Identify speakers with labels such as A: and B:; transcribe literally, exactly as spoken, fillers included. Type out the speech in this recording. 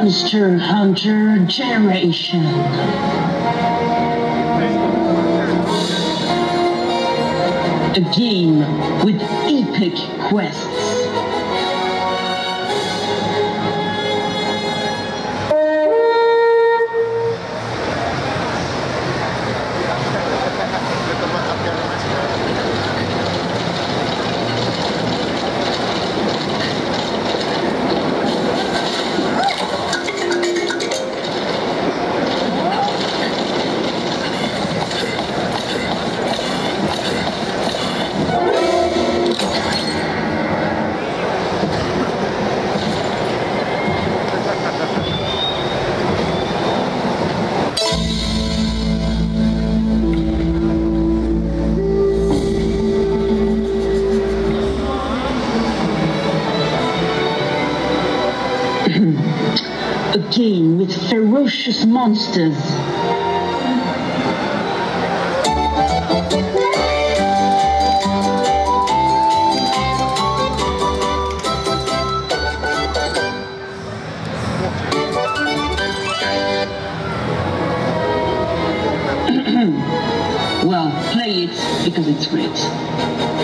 A: Monster Hunter Generation. A game with epic quests. A game with ferocious monsters. Well, play it because it's great.